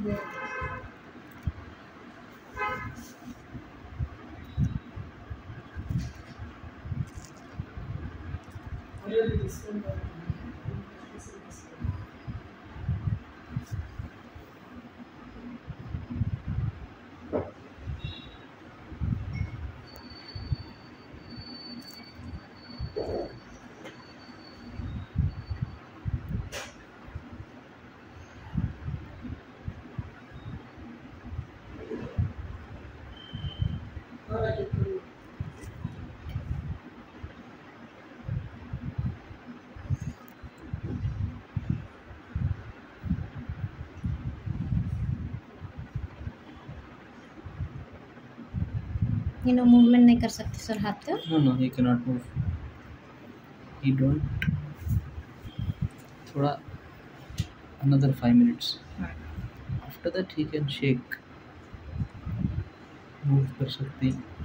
Movement नहीं कर सकते सर हाथ का? No, he cannot move. He don't. थोड़ा another 5 minutes. After that he can shake. Move कर सकते हैं.